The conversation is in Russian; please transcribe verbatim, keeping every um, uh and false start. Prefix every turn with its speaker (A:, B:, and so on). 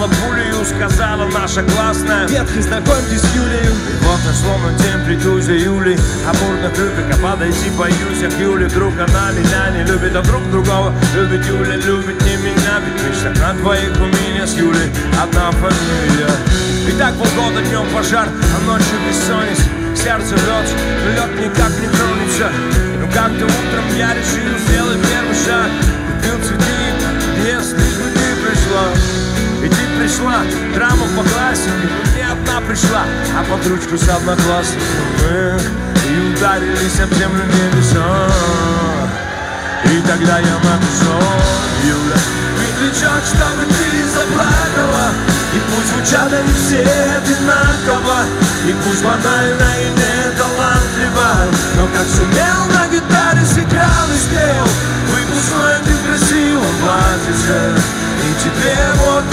A: поймала пулю, сказала наша классная:
B: детки, знакомьтесь с Юлей.
A: Вот словно день приду за Юлей, а бурных любит, а подойти боюсь, а к Юле вдруг она меня не любит, а друг другого любит Юля, любит не меня. Ведь мы ж так на двоих у меня с Юлей одна фамилия. И так полгода днем пожар, а ночью бессонница. Сердце рвется, лед никак не тронется. Но как-то утром я решил сделать первый шаг. Купил цветы, подъезд, лишь бы ты пришла. И ты пришла, драма по классике. Но не одна пришла, а под ручку с одноклассником мы и ударились об землю небеса. И тогда я написал: Юля, кричат, чтобы ты заплакала. И пусть звучат они все одинаково, и пусть банально и не талантливо, но как сумел на гитаре сыграл и спел выпускной ты в красивом платьице. И тебе вот